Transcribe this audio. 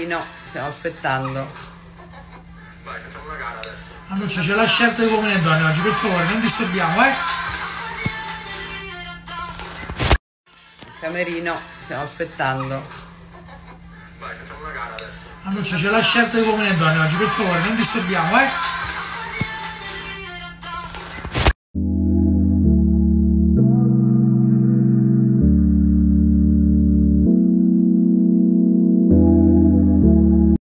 camerino, stiamo aspettando. Vai, facciamo una gara adesso. Annuccia, c'è la scelta di uomini e donne oggi, per favore, non disturbiamo, Camerino, stiamo aspettando. Vai, facciamo una gara adesso. Annuccia, c'è la scelta di uomini e donne oggi, per favore, non disturbiamo,